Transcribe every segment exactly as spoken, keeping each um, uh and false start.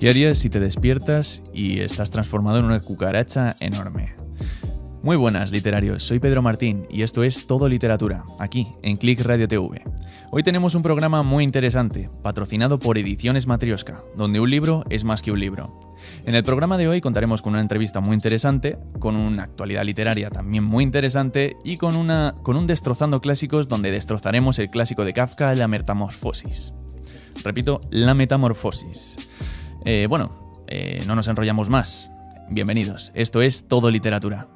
¿Qué harías si te despiertas y estás transformado en una cucaracha enorme? Muy buenas, literarios. Soy Pedro Martín y esto es Todo Literatura, aquí, en Click Radio T V. Hoy tenemos un programa muy interesante, patrocinado por Ediciones Matrioska, donde un libro es más que un libro. En el programa de hoy contaremos con una entrevista muy interesante, con una actualidad literaria también muy interesante y con, una, con un Destrozando Clásicos donde destrozaremos el clásico de Kafka, La Metamorfosis. Repito, La Metamorfosis. Eh, bueno, eh, no nos enrollamos más. Bienvenidos, esto es Todo Literatura.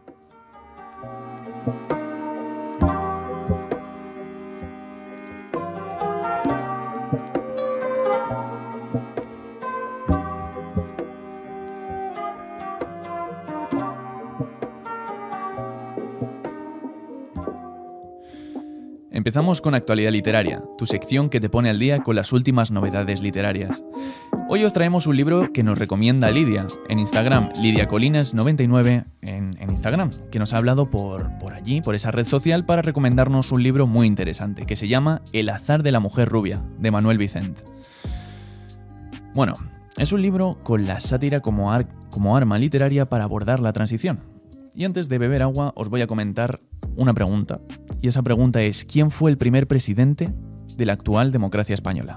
Empezamos con Actualidad Literaria, tu sección que te pone al día con las últimas novedades literarias. Hoy os traemos un libro que nos recomienda Lidia, en Instagram, Lidia Colinas noventa y nueve en, en Instagram, que nos ha hablado por, por allí, por esa red social, para recomendarnos un libro muy interesante, que se llama El azar de la mujer rubia, de Manuel Vicent. Bueno, es un libro con la sátira como, ar- como arma literaria para abordar la transición. Y antes de beber agua os voy a comentar una pregunta, y esa pregunta es: ¿quién fue el primer presidente de la actual democracia española?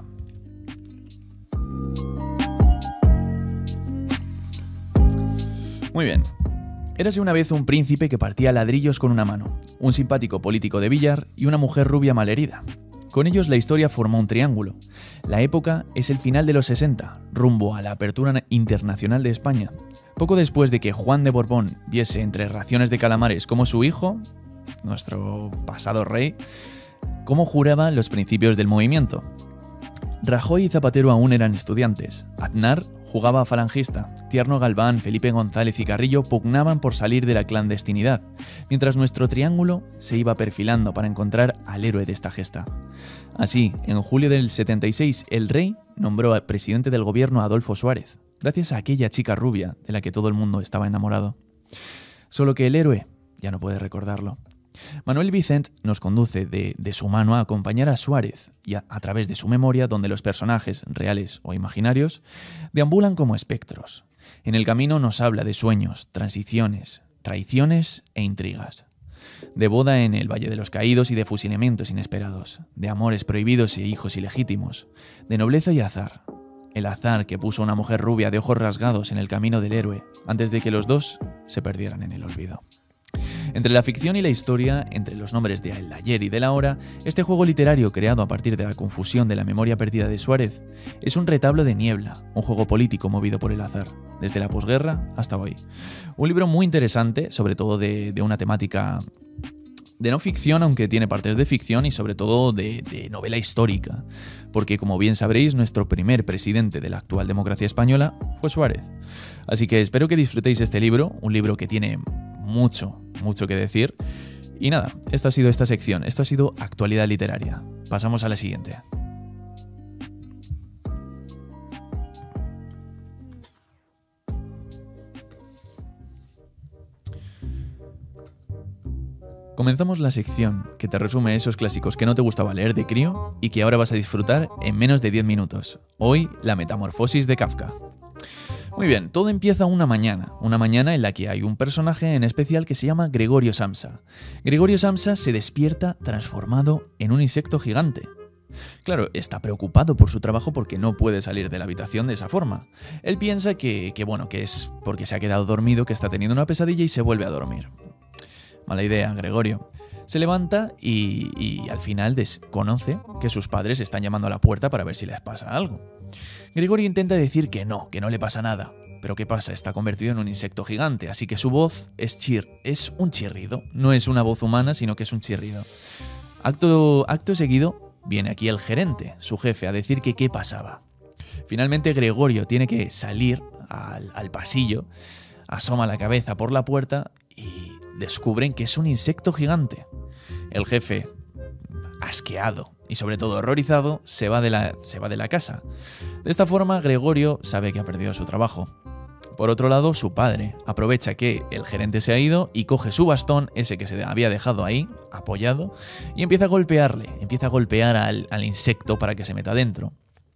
Muy bien. Érase una vez un príncipe que partía ladrillos con una mano, un simpático político de billar y una mujer rubia malherida. Con ellos la historia formó un triángulo. La época es el final de los sesenta, rumbo a la apertura internacional de España. Poco después de que Juan de Borbón viese entre raciones de calamares como su hijo, nuestro pasado rey, cómo juraba los principios del movimiento. Rajoy y Zapatero aún eran estudiantes. Aznar jugaba a falangista. Tierno Galván, Felipe González y Carrillo pugnaban por salir de la clandestinidad, mientras nuestro triángulo se iba perfilando para encontrar al héroe de esta gesta. Así, en julio del setenta y seis, el rey nombró al presidente del gobierno a Adolfo Suárez, gracias a aquella chica rubia de la que todo el mundo estaba enamorado. Solo que el héroe ya no puede recordarlo. Manuel Vicent nos conduce de, de su mano a acompañar a Suárez y a, a través de su memoria, donde los personajes, reales o imaginarios, deambulan como espectros. En el camino nos habla de sueños, transiciones, traiciones e intrigas. De boda en el Valle de los Caídos y de fusilamientos inesperados. De amores prohibidos e hijos ilegítimos. De nobleza y azar. El azar que puso una mujer rubia de ojos rasgados en el camino del héroe, antes de que los dos se perdieran en el olvido. Entre la ficción y la historia, entre los nombres de el ayer y del ahora, este juego literario creado a partir de la confusión de la memoria perdida de Suárez es un retablo de niebla, un juego político movido por el azar, desde la posguerra hasta hoy. Un libro muy interesante, sobre todo de, de una temática de no ficción, aunque tiene partes de ficción, y sobre todo de, de novela histórica, porque como bien sabréis, nuestro primer presidente de la actual democracia española fue Suárez. Así que espero que disfrutéis este libro, un libro que tiene mucho, mucho que decir. Y nada, esto ha sido esta sección, esto ha sido Actualidad Literaria. Pasamos a la siguiente. Comenzamos la sección que te resume esos clásicos que no te gustaba leer de crío y que ahora vas a disfrutar en menos de diez minutos. Hoy, La Metamorfosis de Kafka. Muy bien, todo empieza una mañana, una mañana en la que hay un personaje en especial que se llama Gregorio Samsa. Gregorio Samsa se despierta transformado en un insecto gigante. Claro, está preocupado por su trabajo porque no puede salir de la habitación de esa forma. Él piensa que, que bueno, que es porque se ha quedado dormido, que está teniendo una pesadilla y se vuelve a dormir. Mala idea, Gregorio. Se levanta y, y al final desconoce que sus padres están llamando a la puerta para ver si les pasa algo. Gregorio intenta decir que no, que no le pasa nada. Pero ¿qué pasa? Está convertido en un insecto gigante, así que su voz es chir, es un chirrido. No es una voz humana, sino que es un chirrido. Acto, acto seguido, viene aquí el gerente, su jefe, a decir que qué pasaba. Finalmente Gregorio tiene que salir al, al pasillo, asoma la cabeza por la puerta y descubren que es un insecto gigante. El jefe, asqueado y sobre todo horrorizado, se va de la, se va de la casa. De esta forma, Gregorio sabe que ha perdido su trabajo. Por otro lado, su padre aprovecha que el gerente se ha ido y coge su bastón, ese que se había dejado ahí, apoyado, y empieza a golpearle, empieza a golpear al, al insecto para que se meta dentro.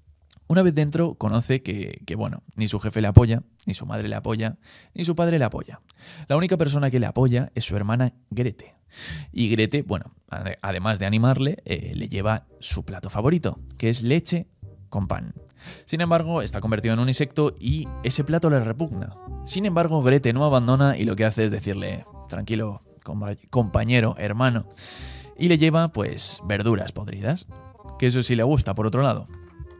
Una vez dentro, conoce que, que, bueno, ni su jefe le apoya, ni su madre le apoya, ni su padre le apoya. La única persona que le apoya es su hermana Grete. Y Grete, bueno, además de animarle, eh, le lleva su plato favorito, que es leche con pan. Sin embargo, está convertido en un insecto y ese plato le repugna. Sin embargo, Grete no abandona y lo que hace es decirle, tranquilo, compañero, hermano, y le lleva, pues, verduras podridas, que eso sí le gusta, por otro lado.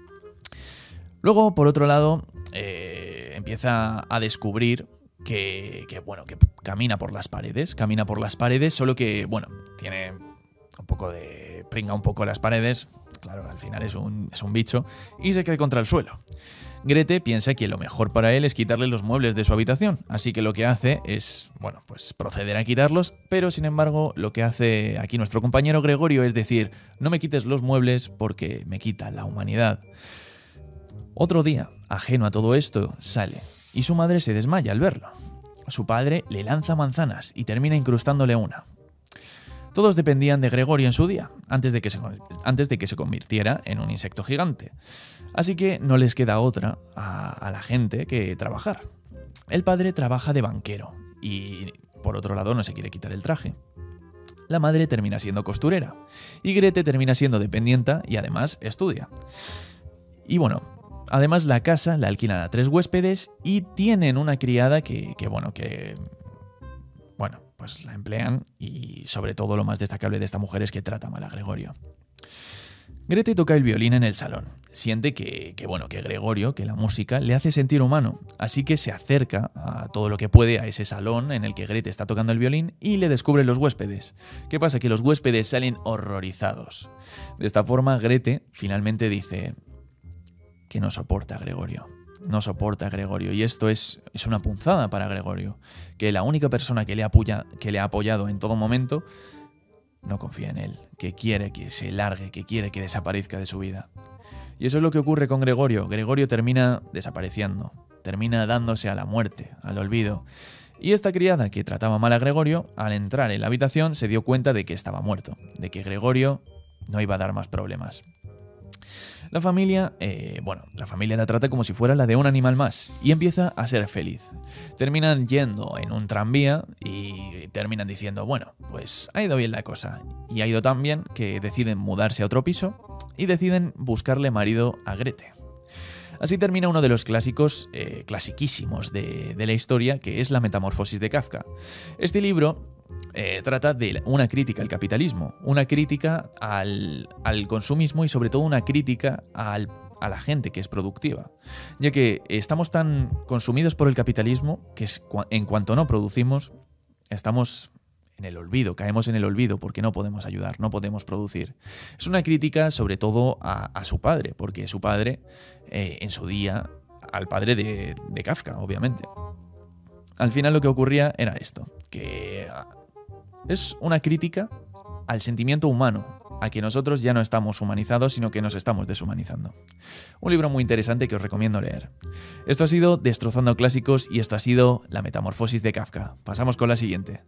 Luego, por otro lado, eh, empieza a descubrir que, que, bueno, que camina por las paredes, camina por las paredes, solo que, bueno, tiene un poco de... pringa un poco las paredes, claro, al final es un, es un bicho, y se cae contra el suelo. Grete piensa que lo mejor para él es quitarle los muebles de su habitación, así que lo que hace es, bueno, pues proceder a quitarlos, pero sin embargo lo que hace aquí nuestro compañero Gregorio es decir, no me quites los muebles porque me quita la humanidad. Otro día, ajeno a todo esto, sale y su madre se desmaya al verlo. Su padre le lanza manzanas y termina incrustándole una. Todos dependían de Gregorio en su día, antes de que se, antes de que se convirtiera en un insecto gigante. Así que no les queda otra a, a la gente que trabajar. El padre trabaja de banquero y, por otro lado, no se quiere quitar el traje. La madre termina siendo costurera y Grete termina siendo dependienta y además estudia. Y bueno... Además, la casa la alquilan a tres huéspedes y tienen una criada que, que, bueno, que, bueno, pues la emplean y sobre todo lo más destacable de esta mujer es que trata mal a Gregorio. Grete toca el violín en el salón. Siente que, que, bueno, que Gregorio, que la música, le hace sentir humano, así que se acerca a todo lo que puede a ese salón en el que Grete está tocando el violín y le descubren los huéspedes. ¿Qué pasa? Que los huéspedes salen horrorizados. De esta forma, Grete finalmente dice... que no soporta a Gregorio. No soporta a Gregorio. Y esto es, es una punzada para Gregorio. Que la única persona que le, apoya, que le ha apoyado en todo momento no confía en él. Que quiere que se largue, que quiere que desaparezca de su vida. Y eso es lo que ocurre con Gregorio. Gregorio termina desapareciendo. Termina dándose a la muerte, al olvido. Y esta criada que trataba mal a Gregorio, al entrar en la habitación se dio cuenta de que estaba muerto. De que Gregorio no iba a dar más problemas. La familia, eh, bueno, la familia la trata como si fuera la de un animal más y empieza a ser feliz. Terminan yendo en un tranvía y terminan diciendo, bueno, pues ha ido bien la cosa. Y ha ido tan bien que deciden mudarse a otro piso y deciden buscarle marido a Grete. Así termina uno de los clásicos, eh, clasiquísimos de, de la historia, que es La Metamorfosis de Kafka. Este libro... Eh, trata de una crítica al capitalismo, una crítica al, al consumismo y sobre todo una crítica al, a la gente que es productiva, ya que estamos tan consumidos por el capitalismo que es, en cuanto no producimos estamos en el olvido, caemos en el olvido porque no podemos ayudar, no podemos producir. Es una crítica sobre todo a, a su padre, porque su padre eh, en su día, al padre de, de Kafka, obviamente. Al final lo que ocurría era esto, que es una crítica al sentimiento humano, a que nosotros ya no estamos humanizados, sino que nos estamos deshumanizando. Un libro muy interesante que os recomiendo leer. Esto ha sido Destrozando Clásicos y esto ha sido La Metamorfosis de Kafka. Pasamos con la siguiente.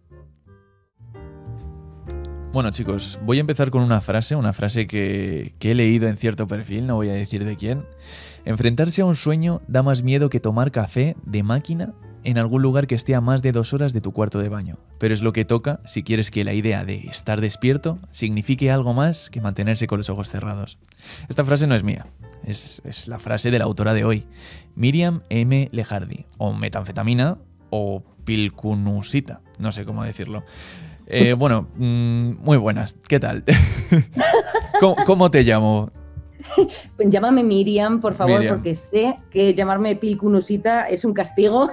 Bueno chicos, voy a empezar con una frase, una frase que, que he leído en cierto perfil, no voy a decir de quién. Enfrentarse a un sueño da más miedo que tomar café de máquina en algún lugar que esté a más de dos horas de tu cuarto de baño. Pero es lo que toca si quieres que la idea de estar despierto signifique algo más que mantenerse con los ojos cerrados. Esta frase no es mía, es, es la frase de la autora de hoy, Miriam M. Lejardi, o metanfetamina o pilcunusita, no sé cómo decirlo. Eh, bueno, mmm, muy buenas, ¿qué tal? ¿Cómo, ¿Cómo te llamo? Pues llámame Miriam, por favor, Miriam. Porque sé que llamarme pilcunusita es un castigo.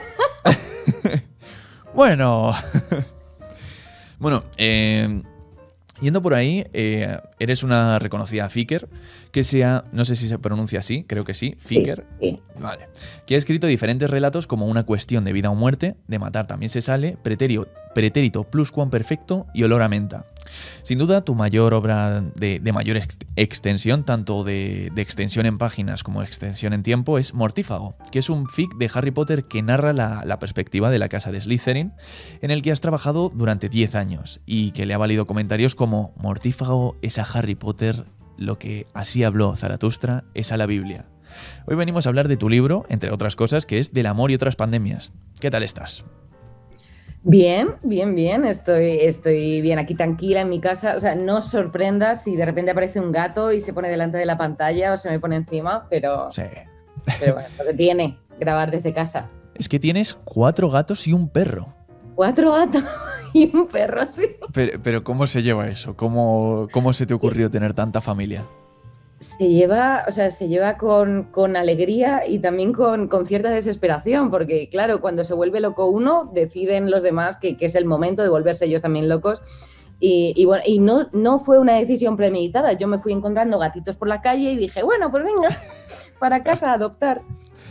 Bueno, bueno, eh, yendo por ahí, eh, eres una reconocida ficker que sea, no sé si se pronuncia así, creo que sí, ficker, Sí, sí. Vale, que ha escrito diferentes relatos como Una cuestión de vida o muerte, De matar también se sale, Pretérito, pretérito pluscuamperfecto y Olor a menta. Sin duda, tu mayor obra de, de mayor ex extensión, tanto de, de extensión en páginas como extensión en tiempo, es Mortífago, que es un fic de Harry Potter que narra la, la perspectiva de la casa de Slytherin, en el que has trabajado durante diez años y que le ha valido comentarios como Mortífago es a Harry Potter lo que así habló Zaratustra es a la Biblia. Hoy venimos a hablar de tu libro, entre otras cosas, que es Del amor y otras pandemias. ¿Qué tal estás? Bien, bien, bien. Estoy, estoy bien aquí tranquila en mi casa. O sea, no os sorprendas si de repente aparece un gato y se pone delante de la pantalla o se me pone encima, pero, Sí. pero bueno, lo que tiene grabar desde casa. Es que tienes cuatro gatos y un perro. Cuatro gatos y un perro, sí. Pero, pero ¿cómo se lleva eso? ¿Cómo, cómo se te ocurrió tener tanta familia? Se lleva, o sea, se lleva con, con alegría y también con, con cierta desesperación, porque claro, cuando se vuelve loco uno, deciden los demás que, que es el momento de volverse ellos también locos. Y, y bueno, y no, no fue una decisión premeditada. Yo me fui encontrando gatitos por la calle y dije, bueno, pues venga, para casa a adoptar.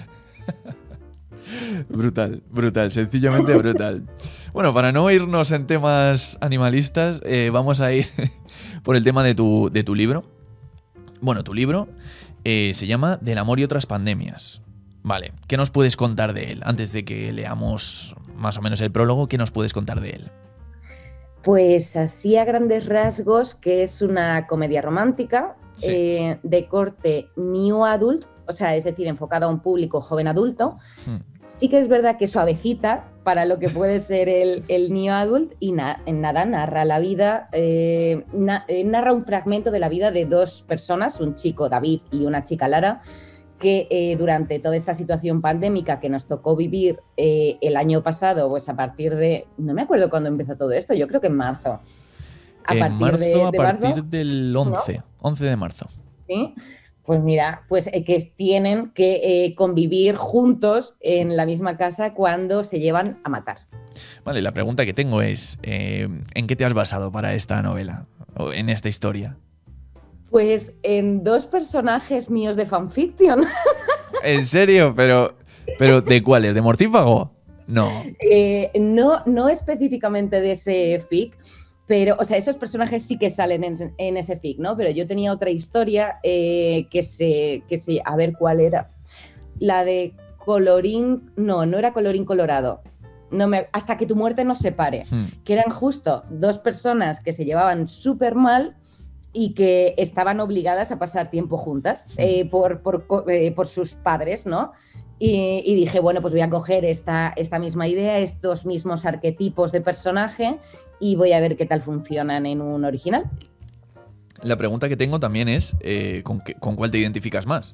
Brutal, brutal, sencillamente brutal. Bueno, para no irnos en temas animalistas, eh, vamos a ir por el tema de tu, de tu libro. Bueno, tu libro eh, se llama Del amor y otras pandemias. Vale, ¿qué nos puedes contar de él? Antes de que leamos más o menos el prólogo, ¿qué nos puedes contar de él? Pues así a grandes rasgos, que es una comedia romántica, sí. eh, de corte new adult, o sea, es decir, enfocado a un público joven adulto. Hmm. Sí que es verdad que suavecita para lo que puede ser el, el new adult y na, en nada narra la vida, eh, na, eh, narra un fragmento de la vida de dos personas, un chico David y una chica Lara, que eh, durante toda esta situación pandémica que nos tocó vivir eh, el año pasado, pues a partir de, no me acuerdo cuándo empezó todo esto, yo creo que en marzo. A en partir marzo, de, de a partir marzo, del once, ¿no? once de marzo. Sí. Pues mira, pues eh, que tienen que eh, convivir juntos en la misma casa cuando se llevan a matar. Vale, la pregunta que tengo es, eh, ¿en qué te has basado para esta novela o en esta historia? Pues en dos personajes míos de fanfiction. ¿En serio? Pero, pero ¿de cuáles? ¿De Mortífago? No. Eh, no, no específicamente de ese fic. Pero, o sea, esos personajes sí que salen en, en ese fic, ¿no? Pero yo tenía otra historia eh, que, se, que se... A ver, ¿cuál era? La de Colorín... No, no era Colorín Colorado. No me, hasta que tu muerte nos separe. Hmm. Que eran justo dos personas que se llevaban súper mal y que estaban obligadas a pasar tiempo juntas hmm. eh, por, por, eh, por sus padres, ¿no? Y, y dije, bueno, pues voy a coger esta, esta misma idea, estos mismos arquetipos de personaje y voy a ver qué tal funcionan en un original. La pregunta que tengo también es, eh, ¿con, qué, ¿con cuál te identificas más?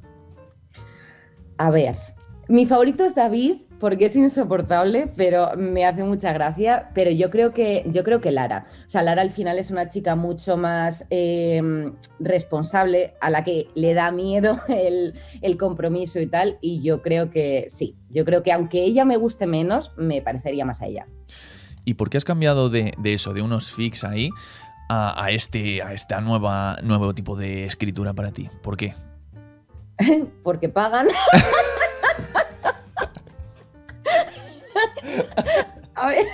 A ver, mi favorito es David porque es insoportable, pero me hace mucha gracia, pero yo creo que, yo creo que Lara. O sea, Lara al final es una chica mucho más eh, responsable, a la que le da miedo el, el compromiso y tal, y yo creo que sí, yo creo que aunque ella me guste menos, me parecería más a ella. ¿Y por qué has cambiado de, de eso, de unos fics ahí, a, a este a esta nueva nuevo tipo de escritura para ti? ¿Por qué? Porque pagan. A ver,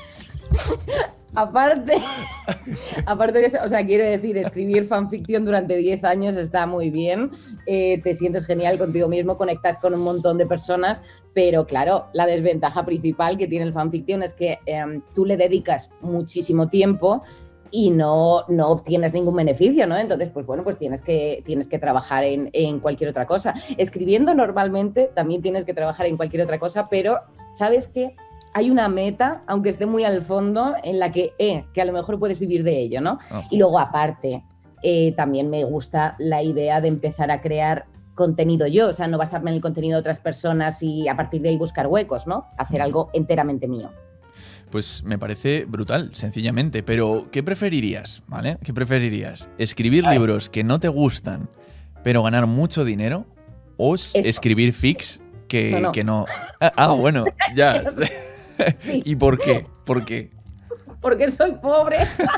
aparte, aparte de eso, o sea, quiero decir, escribir fanfiction durante diez años está muy bien, eh, te sientes genial contigo mismo, conectas con un montón de personas, pero claro, la desventaja principal que tiene el fanfiction es que eh, tú le dedicas muchísimo tiempo y no, no obtienes ningún beneficio, ¿no? Entonces, pues bueno, pues tienes que, tienes que trabajar en, en cualquier otra cosa. Escribiendo normalmente también tienes que trabajar en cualquier otra cosa, pero ¿sabes qué? Hay una meta, aunque esté muy al fondo, en la que, eh, que a lo mejor puedes vivir de ello, ¿no? Oh. Y luego, aparte, eh, también me gusta la idea de empezar a crear contenido yo, o sea, no basarme en el contenido de otras personas y a partir de ahí buscar huecos, ¿no? Hacer algo enteramente mío. Pues me parece brutal, sencillamente, pero ¿qué preferirías, ¿vale? ¿Qué preferirías? ¿Escribir Ay. libros que no te gustan, pero ganar mucho dinero? ¿O Esto. escribir fics que no? No. Que no... Ah, ah, bueno, ya... Sí. ¿Y por qué? ¿Por qué? Porque soy pobre.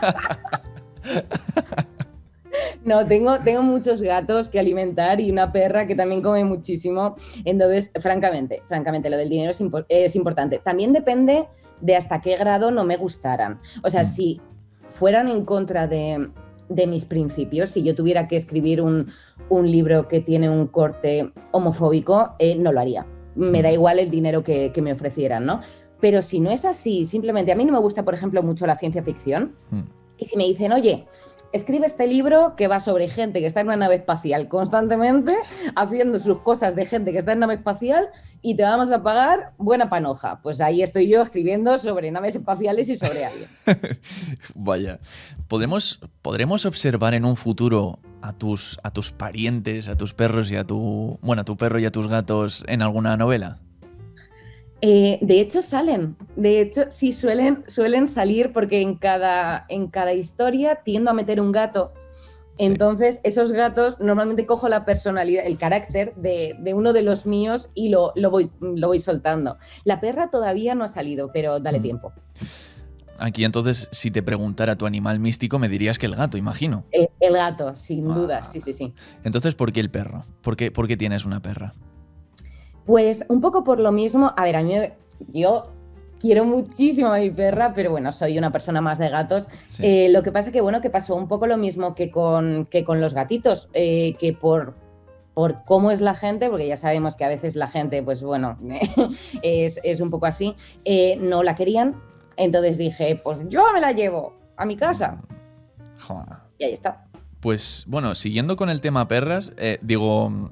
No, tengo, tengo muchos gatos que alimentar y una perra que también come muchísimo. Entonces, francamente, francamente, lo del dinero es, impo- es importante. También depende de hasta qué grado no me gustaran. O sea, mm. si fueran en contra de, de mis principios, si yo tuviera que escribir un, un libro que tiene un corte homofóbico, eh, no lo haría. Me da igual el dinero que, que me ofrecieran, ¿no? Pero si no es así, simplemente a mí no me gusta, por ejemplo, mucho la ciencia ficción. Mm. Y si me dicen, oye, escribe este libro que va sobre gente que está en una nave espacial constantemente, haciendo sus cosas de gente que está en nave espacial y te vamos a pagar buena panoja. Pues ahí estoy yo escribiendo sobre naves espaciales y sobre aliens. Vaya. ¿Podremos, ¿Podremos observar en un futuro a tus, a tus parientes, a tus perros y a tu... Bueno, a tu perro y a tus gatos en alguna novela? Eh, de hecho salen, de hecho sí suelen, suelen salir porque en cada, en cada historia tiendo a meter un gato. Sí. Entonces esos gatos normalmente cojo la personalidad, el carácter de, de uno de los míos y lo, lo, voy, lo voy soltando. La perra todavía no ha salido, pero dale mm. tiempo. Aquí entonces, si te preguntara tu animal místico, me dirías que el gato, imagino. El, el gato, sin ah. duda, sí, sí, sí. Entonces, ¿por qué el perro? ¿Por qué, por qué tienes una perra? Pues un poco por lo mismo, a ver, a mí yo quiero muchísimo a mi perra, pero bueno, soy una persona más de gatos. Sí. Eh, lo que pasa que bueno, que pasó un poco lo mismo que con, que con los gatitos, eh, que por, por cómo es la gente, porque ya sabemos que a veces la gente, pues bueno, es, es un poco así, eh, no la querían, entonces dije, pues yo me la llevo a mi casa. Joder. Y ahí está. Pues bueno, siguiendo con el tema perras, eh, digo...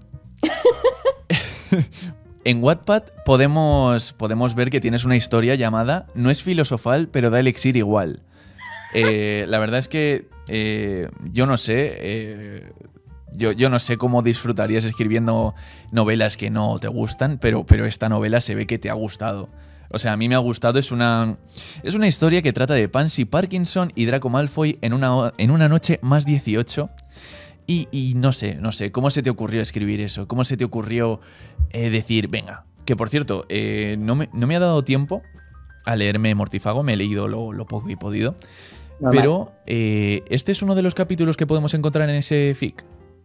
En Wattpad podemos, podemos ver que tienes una historia llamada No es filosofal, pero da elixir igual. Eh, la verdad es que eh, yo no sé, eh, yo, yo no sé cómo disfrutarías escribiendo novelas que no te gustan, pero, pero esta novela se ve que te ha gustado. O sea, a mí me ha gustado, es una, es una historia que trata de Pansy Parkinson y Draco Malfoy en una, en una noche más dieciocho. Y, y no sé, no sé, ¿cómo se te ocurrió escribir eso? ¿Cómo se te ocurrió eh, decir, venga? Que por cierto, eh, no, me, no me ha dado tiempo a leerme Mortífago, me he leído lo, lo poco que he podido. Normal. Pero eh, este es uno de los capítulos que podemos encontrar en ese fic.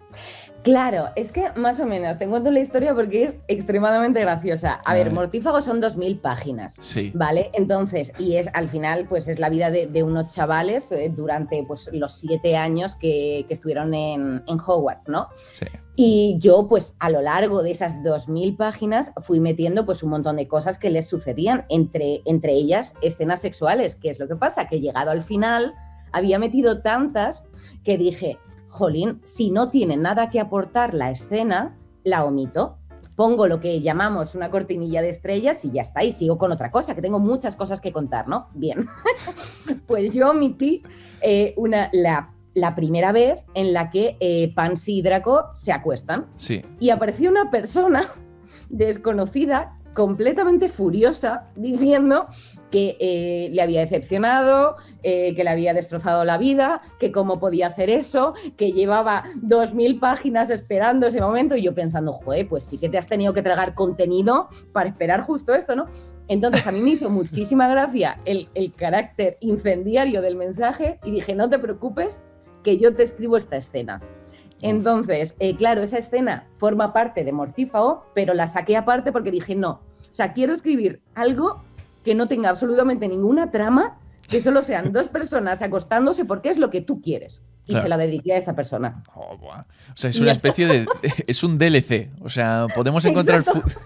Claro, es que más o menos, te cuento la historia porque es extremadamente graciosa. A, a ver, ver, Mortífago son dos mil páginas, sí. ¿vale? Entonces, y es al final, pues es la vida de, de unos chavales eh, durante pues, los siete años que, que estuvieron en, en Hogwarts, ¿no? Sí. Y yo, pues a lo largo de esas dos mil páginas fui metiendo pues un montón de cosas que les sucedían, entre, entre ellas escenas sexuales. ¿Qué es lo que pasa? Que llegado al final había metido tantas que dije... Jolín, si no tiene nada que aportar la escena, la omito. Pongo lo que llamamos una cortinilla de estrellas y ya está, y sigo con otra cosa, que tengo muchas cosas que contar, ¿no? Bien. Pues yo omití eh, una, la, la primera vez en la que eh, Pansy y Draco se acuestan. Sí. Y apareció una persona desconocida, completamente furiosa, diciendo que eh, le había decepcionado, eh, que le había destrozado la vida, que cómo podía hacer eso, que llevaba dos mil páginas esperando ese momento, y yo pensando, joder, pues sí que te has tenido que tragar contenido para esperar justo esto, ¿no? Entonces a mí me hizo muchísima gracia el, el carácter incendiario del mensaje y dije, no te preocupes, que yo te escribo esta escena. Entonces, eh, claro, esa escena forma parte de Mortífago, pero la saqué aparte porque dije, no, o sea, quiero escribir algo que no tenga absolutamente ninguna trama, que solo sean dos personas acostándose porque es lo que tú quieres. Y claro. Se la dediqué a esta persona. Oh, o sea, es una especie de... es un D L C, o sea, podemos encontrar...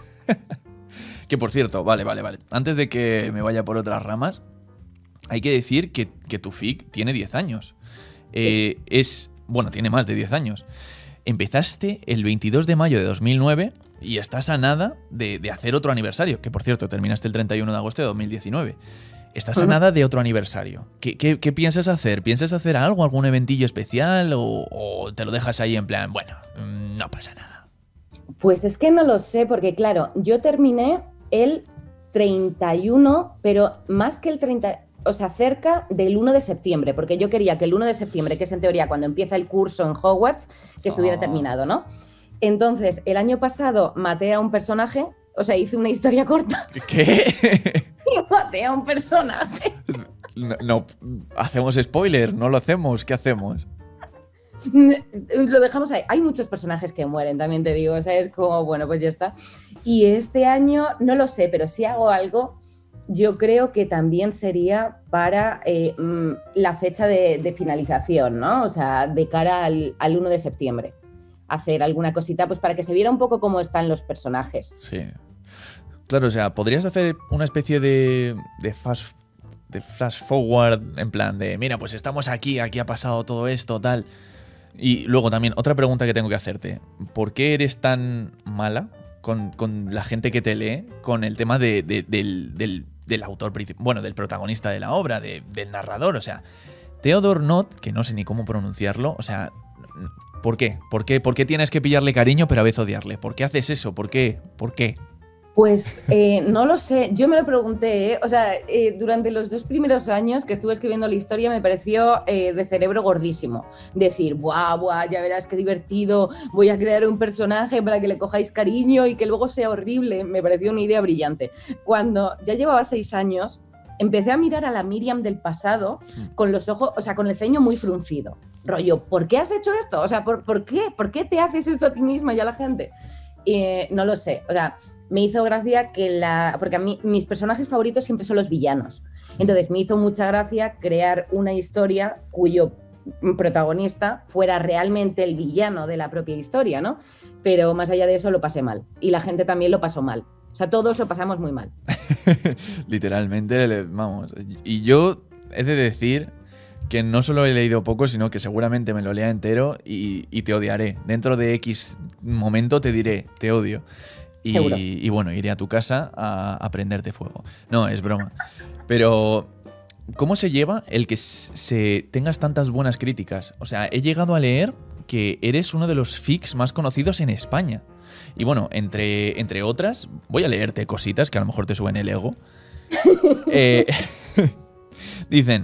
Que por cierto, vale, vale, vale. Antes de que me vaya por otras ramas, hay que decir que, que tu fic tiene diez años. Eh, sí. Es... Bueno, tiene más de diez años. Empezaste el veintidós de mayo de dos mil nueve y estás a nada de, de hacer otro aniversario, que por cierto, terminaste el treinta y uno de agosto de dos mil diecinueve. Estás uh-huh. a nada de otro aniversario. ¿Qué, qué, qué piensas hacer? ¿Piensas hacer algo, algún eventillo especial o, o te lo dejas ahí en plan, bueno, no pasa nada? Pues es que no lo sé, porque claro, yo terminé el treinta y uno, pero más que el treinta... O sea, cerca del uno de septiembre, porque yo quería que el uno de septiembre, que es en teoría cuando empieza el curso en Hogwarts, que estuviera oh. terminado, ¿no? Entonces, el año pasado maté a un personaje, o sea, hice una historia corta. ¿Qué? Y maté a un personaje. No, no, hacemos spoiler, no lo hacemos, ¿qué hacemos? Lo dejamos ahí. Hay muchos personajes que mueren, también te digo, o sea, es como, bueno, pues ya está. Y este año, no lo sé, pero si hago algo... Yo creo que también sería para eh, la fecha de, de finalización, ¿no? O sea, de cara al, al uno de septiembre. Hacer alguna cosita, pues para que se viera un poco cómo están los personajes. Sí. Claro, o sea, podrías hacer una especie de, de fast, de flash forward, en plan de, mira, pues estamos aquí, aquí ha pasado todo esto, tal. Y luego también, otra pregunta que tengo que hacerte. ¿Por qué eres tan mala con, con la gente que te lee con el tema de, de, del, del, del autor principal, bueno, del protagonista de la obra, de, del narrador? O sea, Theodore Nott, que no sé ni cómo pronunciarlo, o sea, ¿por qué? ¿Por qué, ¿Por qué tienes que pillarle cariño pero a veces odiarle? ¿Por qué haces eso? ¿Por qué? ¿Por qué? Pues eh, no lo sé, yo me lo pregunté, ¿eh? O sea, eh, durante los dos primeros años que estuve escribiendo la historia me pareció eh, de cerebro gordísimo. Decir, buah, buah, ya verás qué divertido, voy a crear un personaje para que le cojáis cariño y que luego sea horrible. Me pareció una idea brillante. Cuando ya llevaba seis años, empecé a mirar a la Miriam del pasado con los ojos, o sea, con el ceño muy fruncido. Rollo, ¿por qué has hecho esto? O sea, ¿por, ¿por qué? ¿Por qué te haces esto a ti misma y a la gente? Eh, no lo sé, o sea... Me hizo gracia que la... Porque a mí mis personajes favoritos siempre son los villanos. Entonces me hizo mucha gracia crear una historia cuyo protagonista fuera realmente el villano de la propia historia, ¿no? Pero más allá de eso lo pasé mal. Y la gente también lo pasó mal. O sea, todos lo pasamos muy mal. Literalmente, vamos. Y yo he de decir que no solo he leído poco, sino que seguramente me lo lea entero y, y te odiaré. Dentro de X momento te diré, te odio. Y, y bueno, iré a tu casa a, a prenderte fuego. No, es broma. Pero, ¿cómo se lleva el que se tengas tantas buenas críticas? O sea, he llegado a leer que eres uno de los fics más conocidos en España. Y bueno, entre, entre otras, voy a leerte cositas que a lo mejor te suben el ego. eh, dicen...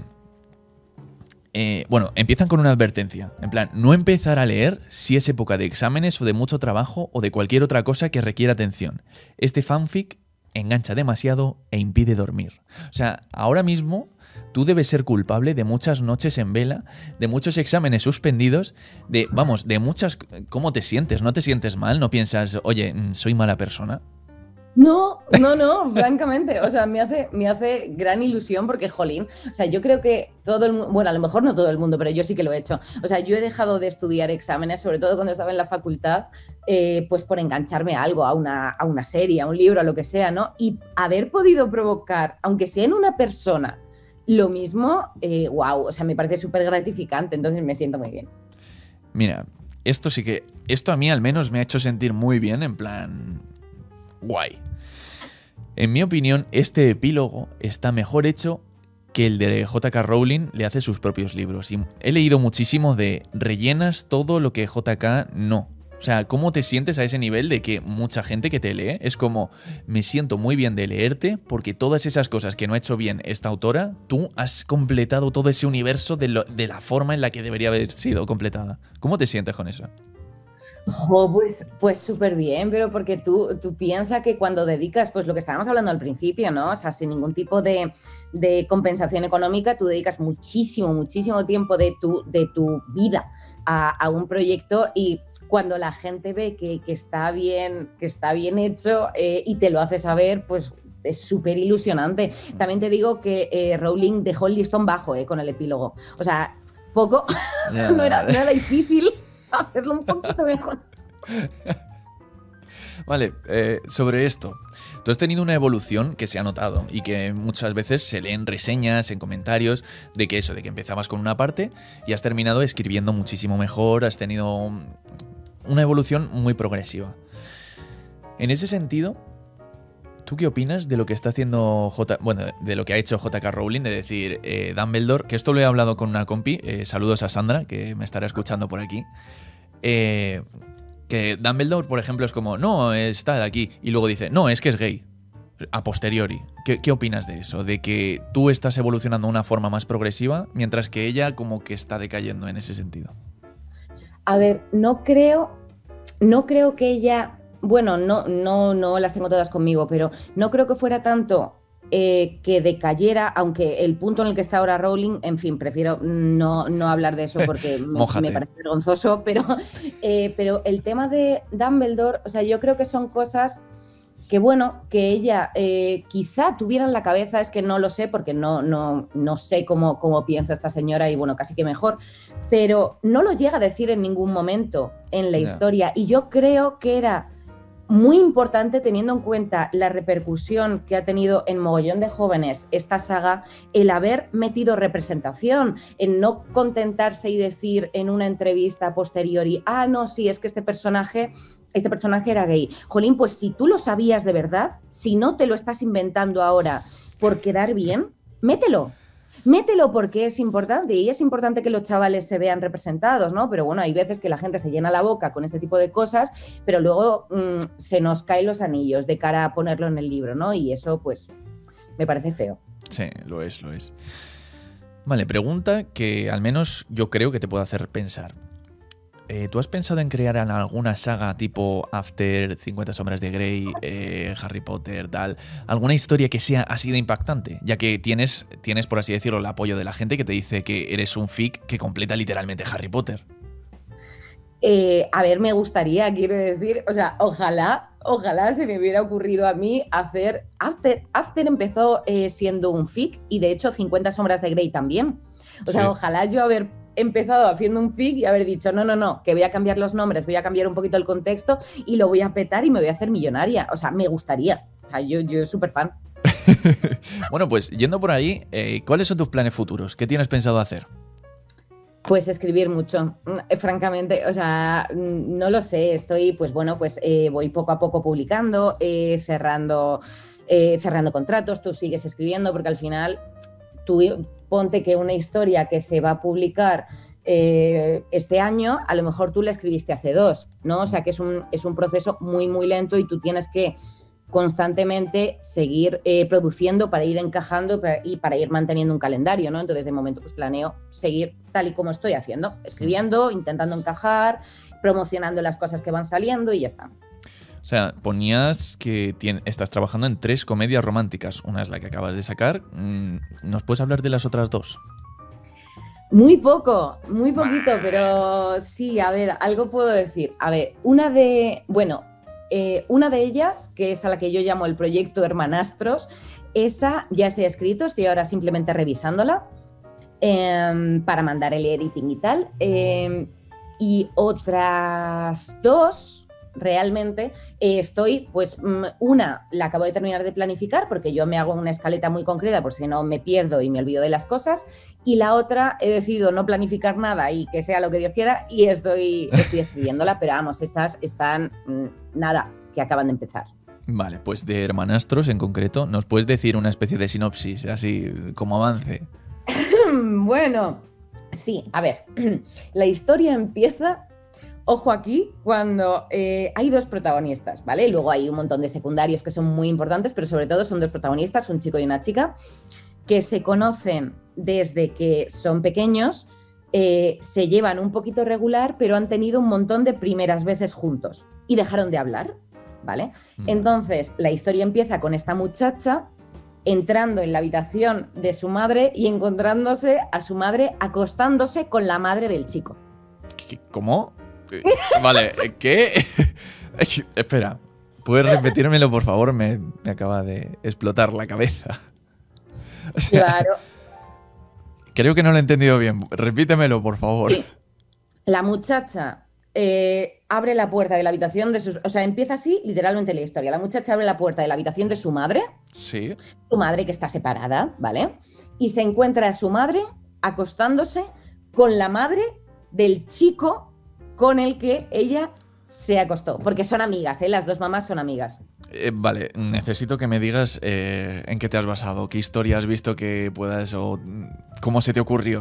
Eh, bueno, empiezan con una advertencia. En plan, no empezar a leer si es época de exámenes o de mucho trabajo o de cualquier otra cosa que requiera atención. Este fanfic engancha demasiado e impide dormir. O sea, ahora mismo tú debes ser culpable de muchas noches en vela, de muchos exámenes suspendidos, de, vamos, de muchas... ¿Cómo te sientes? ¿No te sientes mal? ¿No piensas, oye, soy mala persona? No, no, no, francamente, o sea, me hace, me hace gran ilusión porque, jolín, o sea, yo creo que todo el mundo, bueno, a lo mejor no todo el mundo, pero yo sí que lo he hecho. O sea, yo he dejado de estudiar exámenes, sobre todo cuando estaba en la facultad, eh, pues por engancharme a algo, a una, a una serie, a un libro, a lo que sea, ¿no? Y haber podido provocar, aunque sea en una persona, lo mismo, eh, wow, o sea, me parece súper gratificante, entonces me siento muy bien. Mira, esto sí que, esto a mí al menos me ha hecho sentir muy bien, en plan... guay. En mi opinión, este epílogo está mejor hecho que el de J K Rowling le hace sus propios libros. Y he leído muchísimo de rellenas todo lo que J K no. O sea, ¿cómo te sientes a ese nivel de que mucha gente que te lee es como, me siento muy bien de leerte porque todas esas cosas que no ha hecho bien esta autora, tú has completado todo ese universo de, lo, de la forma en la que debería haber sido completada? ¿Cómo te sientes con eso? Oh, pues pues súper bien, pero porque tú, tú piensas que cuando dedicas, pues lo que estábamos hablando al principio, ¿no? O sea, sin ningún tipo de, de compensación económica, tú dedicas muchísimo, muchísimo tiempo de tu, de tu vida a, a un proyecto y cuando la gente ve que, que, está, bien, que está bien hecho eh, y te lo hace saber, pues es súper ilusionante. También te digo que eh, Rowling dejó el listón bajo eh, con el epílogo. O sea, poco, o sea, no, era, no era difícil hacerlo un poquito mejor. Vale, eh, sobre esto. Tú has tenido una evolución que se ha notado y que muchas veces se leen reseñas, en comentarios, de que eso, de que empezabas con una parte y has terminado escribiendo muchísimo mejor, has tenido una evolución muy progresiva. En ese sentido, ¿tú qué opinas de lo que está haciendo J... bueno, de lo que ha hecho J K Rowling, de decir eh, Dumbledore, que esto lo he hablado con una compi, eh, saludos a Sandra, que me estará escuchando por aquí, eh, que Dumbledore, por ejemplo, es como, no, está de aquí, y luego dice, no, es que es gay, a posteriori. ¿Qué, qué opinas de eso? De que tú estás evolucionando de una forma más progresiva, mientras que ella como que está decayendo en ese sentido. A ver, no creo, no creo que ella... Bueno, no, no, no las tengo todas conmigo, pero no creo que fuera tanto eh, que decayera, aunque el punto en el que está ahora Rowling, en fin, prefiero no, no hablar de eso porque me, me parece vergonzoso, pero, eh, pero el tema de Dumbledore, o sea, yo creo que son cosas que, bueno, que ella eh, quizá tuviera en la cabeza, es que no lo sé porque no, no, no sé cómo, cómo piensa esta señora y, bueno, casi que mejor, pero no lo llega a decir en ningún momento en la yeah. historia y yo creo que era... muy importante teniendo en cuenta la repercusión que ha tenido en mogollón de jóvenes esta saga, el haber metido representación, en no contentarse y decir en una entrevista posteriori, ah, no, sí, es que este personaje, este personaje era gay. Jolín, pues si tú lo sabías de verdad, si no te lo estás inventando ahora por quedar bien, mételo. Mételo porque es importante y es importante que los chavales se vean representados, ¿no? Pero bueno, hay veces que la gente se llena la boca con este tipo de cosas, pero luego mmm, se nos caen los anillos de cara a ponerlo en el libro, ¿no? Y eso, pues, me parece feo. Sí, lo es, lo es. Vale, pregunta que al menos yo creo que te puede hacer pensar. Eh, ¿Tú has pensado en crear alguna saga tipo After, cincuenta sombras de Grey, eh, Harry Potter, tal? ¿Alguna historia que sea así de impactante? Ya que tienes, tienes, por así decirlo, el apoyo de la gente que te dice que eres un fic que completa literalmente Harry Potter. Eh, a ver, me gustaría, quiero decir, o sea, ojalá, ojalá se me hubiera ocurrido a mí hacer... After, After empezó eh, siendo un fic y de hecho cincuenta sombras de Grey también. O sea, sí. Ojalá yo haber empezado haciendo un fic y haber dicho, no, no, no, que voy a cambiar los nombres, voy a cambiar un poquito el contexto y lo voy a petar y me voy a hacer millonaria. O sea, me gustaría. O sea, yo, yo súper fan. Bueno, pues yendo por ahí, eh, ¿cuáles son tus planes futuros? ¿Qué tienes pensado hacer? Pues escribir mucho, francamente, o sea, no lo sé, estoy, pues bueno, pues eh, voy poco a poco publicando, eh, cerrando, eh, cerrando contratos, tú sigues escribiendo porque al final tú ponte que una historia que se va a publicar eh, este año, a lo mejor tú la escribiste hace dos, ¿no? O sea que es un, es un proceso muy, muy lento y tú tienes que constantemente seguir eh, produciendo para ir encajando y para ir manteniendo un calendario, ¿no? Entonces, de momento, pues planeo seguir tal y como estoy haciendo, escribiendo, intentando encajar, promocionando las cosas que van saliendo y ya está. O sea, ponías que tienes, estás trabajando en tres comedias románticas. Una es la que acabas de sacar. ¿Nos puedes hablar de las otras dos? Muy poco, muy poquito, pero sí, a ver, algo puedo decir. A ver, una de... Bueno... Eh, una de ellas, que es a la que yo llamo el proyecto Hermanastros, esa ya se ha escrito, estoy ahora simplemente revisándola eh, para mandar el editing y tal. Eh, y otras dos, realmente, eh, estoy, pues una la acabo de terminar de planificar porque yo me hago una escaleta muy concreta por si no me pierdo y me olvido de las cosas, y la otra he decidido no planificar nada y que sea lo que Dios quiera y estoy, estoy escribiéndola, pero vamos, esas están, nada, que acaban de empezar. Vale, pues de Hermanastros en concreto, ¿nos puedes decir una especie de sinopsis, así como avance? Bueno, sí, a ver, la historia empieza... Ojo aquí, cuando eh, hay dos protagonistas, ¿vale? Luego hay un montón de secundarios que son muy importantes, pero sobre todo son dos protagonistas, un chico y una chica, que se conocen desde que son pequeños, eh, se llevan un poquito regular, pero han tenido un montón de primeras veces juntos y dejaron de hablar, ¿vale? Mm. Entonces, la historia empieza con esta muchacha entrando en la habitación de su madre y encontrándose a su madre acostándose con la madre del chico. ¿Cómo? Vale, ¿qué? Espera, ¿puedes repetírmelo, por favor? Me, me acaba de explotar la cabeza. O sea, claro. Creo que no lo he entendido bien. Repítemelo, por favor. Sí. La muchacha eh, abre la puerta de la habitación de sus... O sea, empieza así literalmente la historia. La muchacha abre la puerta de la habitación de su madre. Sí. Su madre que está separada, ¿vale? Y se encuentra a su madre acostándose con la madre del chico con el que ella se acostó, porque son amigas, ¿eh? Las dos mamás son amigas. Eh, vale, necesito que me digas eh, en qué te has basado, qué historia has visto que puedas o cómo se te ocurrió.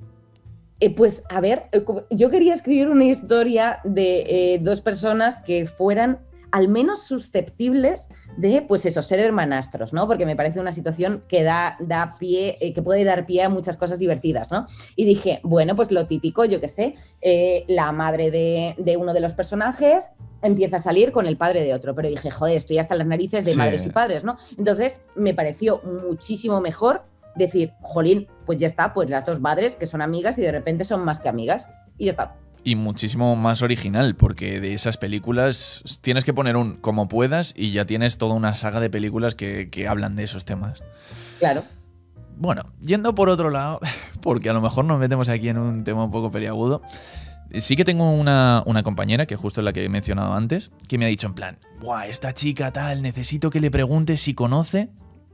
Eh, pues a ver, yo quería escribir una historia de eh, dos personas que fueran al menos susceptibles de, pues eso, ser hermanastros, ¿no? Porque me parece una situación que da, da pie, eh, que puede dar pie a muchas cosas divertidas, ¿no? Y dije, bueno, pues lo típico, yo qué sé, eh, la madre de, de uno de los personajes empieza a salir con el padre de otro, pero dije, joder, estoy hasta las narices de sí. madres y padres, ¿no? Entonces me pareció muchísimo mejor decir, jolín, pues ya está, pues las dos madres que son amigas y de repente son más que amigas, y ya está. Y muchísimo más original, porque de esas películas tienes que poner un como puedas y ya tienes toda una saga de películas que, que hablan de esos temas. Claro. Bueno, yendo por otro lado, porque a lo mejor nos metemos aquí en un tema un poco peliagudo, Sí que tengo una, una compañera, que justo es la que he mencionado antes, que me ha dicho en plan, ¡buah, esta chica tal, necesito que le preguntes si conoce...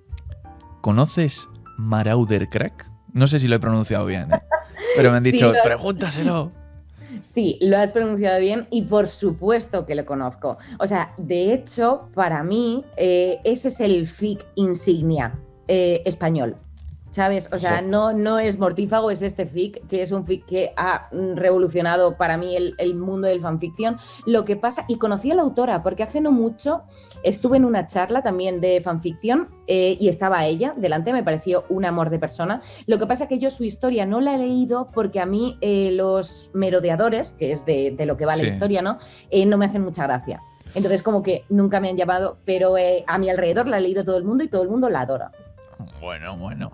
¿Conoces Marauder Crack? No sé si lo he pronunciado bien, ¿eh? Pero me han dicho, sí, lo... pregúntaselo. Sí, lo has pronunciado bien y por supuesto que lo conozco. O sea, de hecho, para mí, eh, ese es el fic insignia eh, español. ¿Sabes? O sea, no, no es Mortífago, es este fic, que es un fic que ha revolucionado para mí el, el mundo del fanfiction. Lo que pasa, y conocí a la autora, porque hace no mucho estuve en una charla también de fanfiction eh, y estaba ella delante, me pareció un amor de persona. Lo que pasa que yo su historia no la he leído porque a mí eh, los merodeadores, que es de, de lo que va sí. la historia, ¿no? Eh, no me hacen mucha gracia. Entonces como que nunca me han llamado, pero eh, a mi alrededor la ha leído todo el mundo y todo el mundo la adora. Bueno, bueno.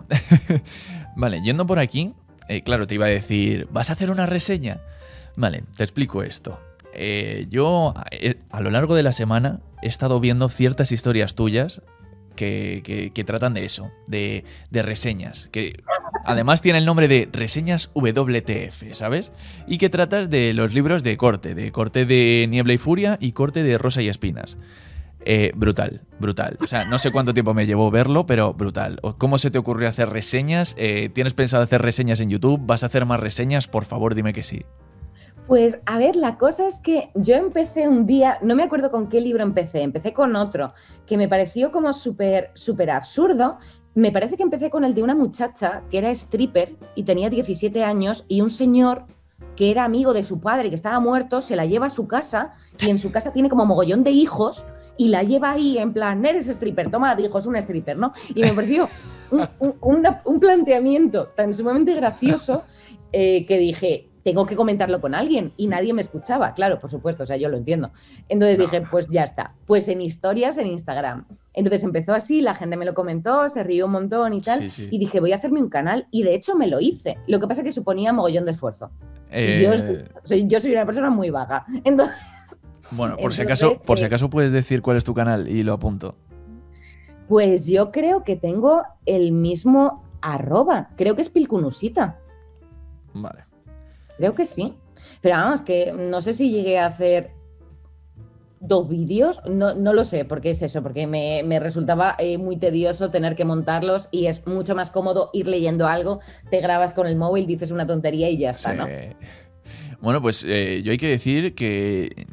Vale, yendo por aquí, eh, claro, te iba a decir, ¿vas a hacer una reseña? Vale, te explico esto. Eh, yo, eh, a lo largo de la semana, he estado viendo ciertas historias tuyas que, que, que tratan de eso, de, de reseñas, que además tiene el nombre de Reseñas W T F, ¿sabes? Y que tratas de los libros de corte, de corte de Niebla y Furia y corte de Rosa y Espinas. Eh, brutal, brutal. O sea, no sé cuánto tiempo me llevó verlo, pero brutal. ¿Cómo se te ocurrió hacer reseñas? Eh, ¿Tienes pensado hacer reseñas en YouTube? ¿Vas a hacer más reseñas? Por favor, dime que sí. Pues, a ver, la cosa es que yo empecé un día, no me acuerdo con qué libro empecé, empecé con otro, que me pareció como súper, súper absurdo. Me parece que empecé con el de una muchacha que era stripper y tenía diecisiete años y un señor que era amigo de su padre que estaba muerto, se la lleva a su casa y en su casa tiene como mogollón de hijos y la lleva ahí en plan, eres stripper, toma, dijo, es una stripper, ¿no? Y me pareció un, un, una, un planteamiento tan sumamente gracioso eh, que dije, tengo que comentarlo con alguien y nadie me escuchaba, claro, por supuesto, o sea, yo lo entiendo. Entonces no. dije, pues ya está, pues en historias en Instagram. Entonces empezó así, la gente me lo comentó, se rió un montón y tal, sí, sí. y dije, voy a hacerme un canal y de hecho me lo hice. Lo que pasa es que suponía mogollón de esfuerzo. Eh... Y yo, soy, yo soy una persona muy vaga, entonces... Bueno, por, Entonces, si acaso, por si acaso puedes decir cuál es tu canal y lo apunto. Pues yo creo que tengo el mismo arroba. Creo que es Pilcunusita. Vale. Creo que sí. Pero vamos, que no sé si llegué a hacer dos vídeos. No, no lo sé, porque es eso, porque me, me resultaba eh, muy tedioso tener que montarlos y es mucho más cómodo ir leyendo algo, te grabas con el móvil, dices una tontería y ya está, sí. ¿no? Bueno, pues eh, yo hay que decir que...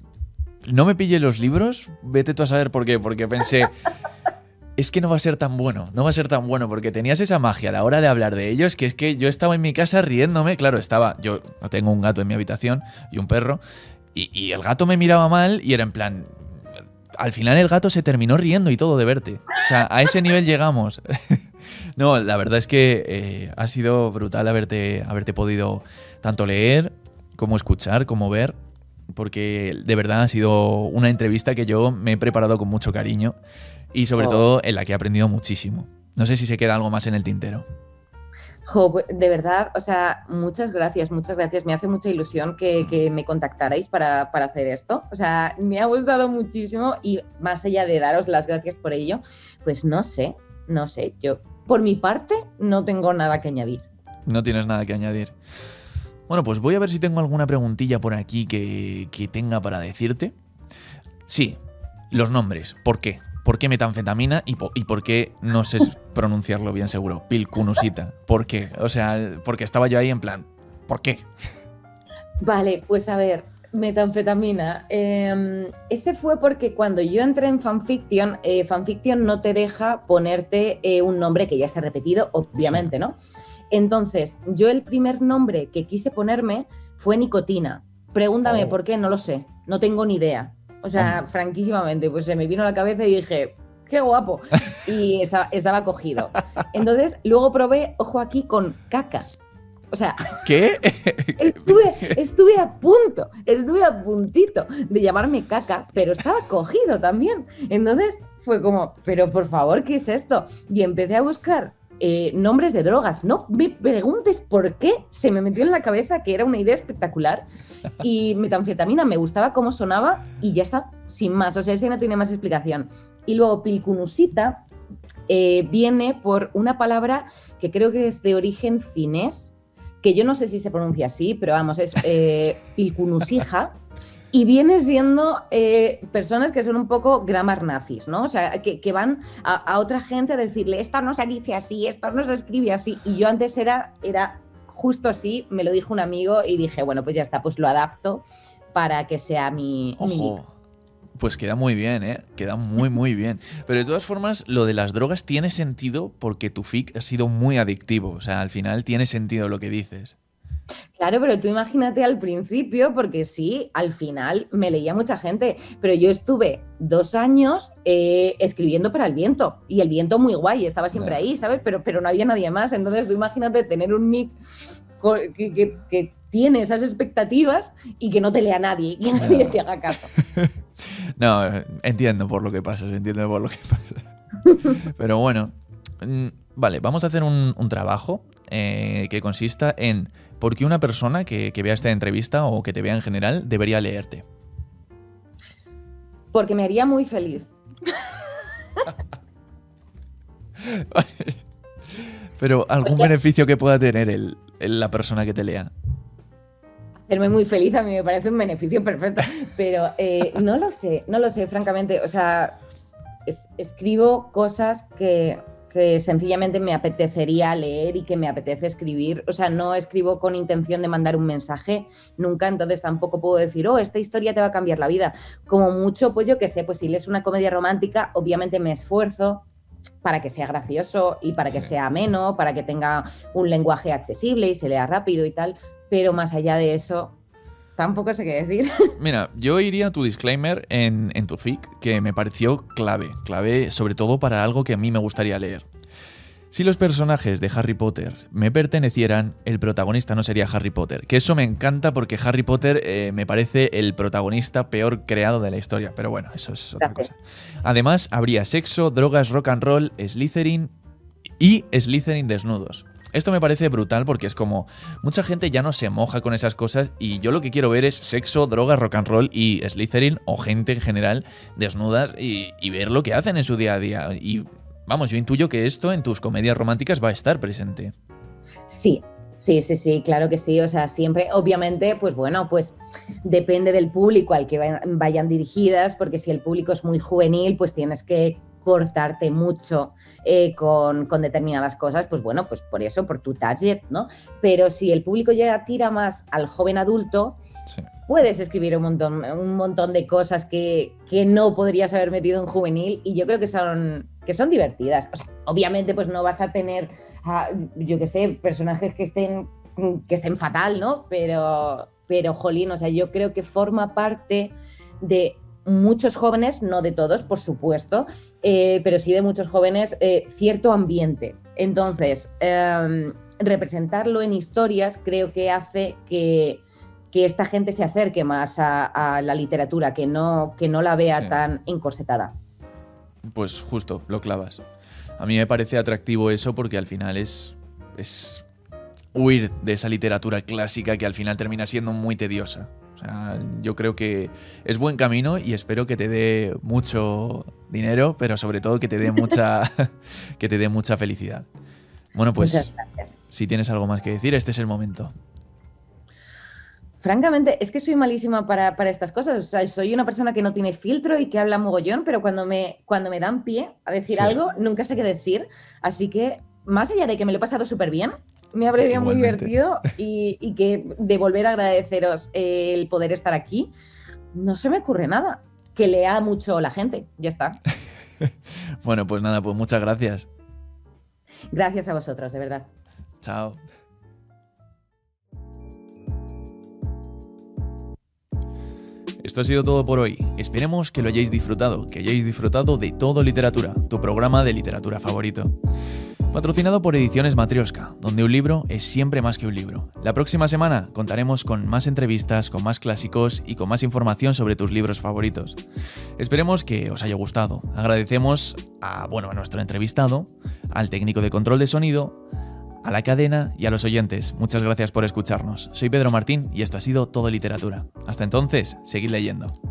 No me pillé los libros, vete tú a saber por qué, porque pensé, es que no va a ser tan bueno, no va a ser tan bueno, porque tenías esa magia a la hora de hablar de ellos, que es que yo estaba en mi casa riéndome, claro, estaba, yo tengo un gato en mi habitación y un perro, y, y el gato me miraba mal y era en plan, al final el gato se terminó riendo y todo de verte, o sea, a ese nivel llegamos. No, la verdad es que eh, ha sido brutal haberte, haberte podido tanto leer, como escuchar, como ver, porque de verdad ha sido una entrevista que yo me he preparado con mucho cariño y sobre oh. todo en la que he aprendido muchísimo. No sé si se queda algo más en el tintero. Jo, de verdad, o sea, muchas gracias, muchas gracias. Me hace mucha ilusión que, que me contactarais para, para hacer esto. O sea, me ha gustado muchísimo y más allá de daros las gracias por ello, pues no sé, no sé, yo por mi parte no tengo nada que añadir. No tienes nada que añadir. Bueno, pues voy a ver si tengo alguna preguntilla por aquí que, que tenga para decirte. Sí, los nombres. ¿Por qué? ¿Por qué metanfetamina y, po y por qué no sé pronunciarlo bien seguro? Pilcunusita. ¿Por qué? O sea, porque estaba yo ahí en plan, ¿por qué? Vale, pues a ver, metanfetamina. Eh, ese fue porque cuando yo entré en fanfiction, eh, fanfiction no te deja ponerte eh, un nombre que ya está repetido, obviamente, sí. ¿no? Entonces, yo el primer nombre que quise ponerme fue Nicotina. Pregúntame oh. por qué, no lo sé, no tengo ni idea. O sea, oh. franquísimamente, pues se me vino a la cabeza y dije, ¡qué guapo! Y estaba, estaba cogido. Entonces, luego probé, ojo aquí, con caca. O sea, ¿qué? Estuve, estuve a punto, estuve a puntito de llamarme caca, pero estaba cogido también. Entonces, fue como, pero por favor, ¿qué es esto? Y empecé a buscar Eh, nombres de drogas. No me preguntes por qué, se me metió en la cabeza que era una idea espectacular y metanfetamina me gustaba cómo sonaba y ya está, sin más, o sea, ese no tiene más explicación. Y luego Pilcunusita eh, viene por una palabra que creo que es de origen finés, que yo no sé si se pronuncia así, pero vamos, es eh, Pilkunusija, y viene siendo eh, personas que son un poco grammar nazis, ¿no? O sea, que, que van a, a otra gente a decirle, esto no se dice así, esto no se escribe así, y yo antes era, era justo así, me lo dijo un amigo y dije, bueno, pues ya está, pues lo adapto para que sea mi... Ojo. mi Pues queda muy bien, ¿eh? Queda muy, muy bien. Pero de todas formas, lo de las drogas tiene sentido porque tu fic ha sido muy adictivo. O sea, al final tiene sentido lo que dices. Claro, pero tú imagínate al principio, porque sí, al final me leía mucha gente, pero yo estuve dos años eh, escribiendo para El Viento, y El Viento muy guay, estaba siempre ahí, ¿sabes? Pero, pero no había nadie más, entonces tú imagínate tener un nick que, que, que tiene esas expectativas y que no te lea nadie, y que nadie te haga caso. No, entiendo por lo que pasas, entiendo por lo que pasa. Pero bueno, vale, vamos a hacer un, un trabajo eh, que consista en por qué una persona que, que vea esta entrevista o que te vea en general debería leerte. Porque me haría muy feliz. Pero algún Porque... beneficio que pueda tener el, el, la persona que te lea. Hacerme muy feliz a mí me parece un beneficio perfecto, pero eh, no lo sé, no lo sé, francamente. O sea, es, escribo cosas que, que sencillamente me apetecería leer y que me apetece escribir. O sea, no escribo con intención de mandar un mensaje nunca, entonces tampoco puedo decir, oh, esta historia te va a cambiar la vida. Como mucho, pues yo qué sé, pues si lees una comedia romántica, obviamente me esfuerzo para que sea gracioso y para que sea ameno, para que tenga un lenguaje accesible y se lea rápido y tal. Pero más allá de eso, tampoco sé qué decir. Mira, yo iría a tu disclaimer en, en tu fic, que me pareció clave, clave sobre todo para algo que a mí me gustaría leer. Si los personajes de Harry Potter me pertenecieran, el protagonista no sería Harry Potter. Que eso me encanta porque Harry Potter eh, me parece el protagonista peor creado de la historia. Pero bueno, eso es otra cosa. Además, habría sexo, drogas, rock and roll, Slytherin y Slytherin desnudos. Esto me parece brutal porque es como, mucha gente ya no se moja con esas cosas y yo lo que quiero ver es sexo, drogas, rock and roll y Slytherin o gente en general desnudas y, y ver lo que hacen en su día a día. Y vamos, yo intuyo que esto en tus comedias románticas va a estar presente. Sí, sí, sí, sí, claro que sí. O sea, siempre, obviamente, pues bueno, pues depende del público al que vayan dirigidas, porque si el público es muy juvenil, pues tienes que cortarte mucho eh, con, con determinadas cosas, pues bueno, pues por eso, por tu target, ¿no? Pero si el público ya tira más al joven adulto, sí, puedes escribir un montón, un montón de cosas que, que no podrías haber metido en juvenil y yo creo que son, que son divertidas. O sea, obviamente pues no vas a tener, uh, yo qué sé, personajes que estén, que estén fatal, ¿no? Pero, pero, jolín, o sea, yo creo que forma parte de muchos jóvenes, no de todos, por supuesto, eh, pero sí de muchos jóvenes, eh, cierto ambiente. Entonces, eh, representarlo en historias creo que hace que, que esta gente se acerque más a, a la literatura, que no, que no la vea sí. tan encorsetada. Pues justo, lo clavas. A mí me parece atractivo eso porque al final es, es huir de esa literatura clásica que al final termina siendo muy tediosa. O sea, yo creo que es buen camino y espero que te dé mucho dinero, pero sobre todo que te dé mucha, que te dé mucha felicidad. Bueno, pues si tienes algo más que decir, este es el momento. Francamente, es que soy malísima para, para estas cosas. O sea, soy una persona que no tiene filtro y que habla mogollón, pero cuando me, cuando me dan pie a decir sí. algo, nunca sé qué decir. Así que, más allá de que me lo he pasado súper bien, me ha parecido muy divertido y, y que de volver a agradeceros eh, el poder estar aquí, no se me ocurre nada. Que lea mucho la gente, ya está. Bueno, pues nada, pues muchas gracias. Gracias a vosotros, de verdad. Chao. Esto ha sido todo por hoy. Esperemos que lo hayáis disfrutado, que hayáis disfrutado de Todo Literatura, tu programa de literatura favorito. Patrocinado por Ediciones Matrioska, donde un libro es siempre más que un libro. La próxima semana contaremos con más entrevistas, con más clásicos y con más información sobre tus libros favoritos. Esperemos que os haya gustado. Agradecemos a, bueno, a nuestro entrevistado, al técnico de control de sonido, a la cadena y a los oyentes. Muchas gracias por escucharnos. Soy Pedro Martín y esto ha sido Todo Literatura. Hasta entonces, seguid leyendo.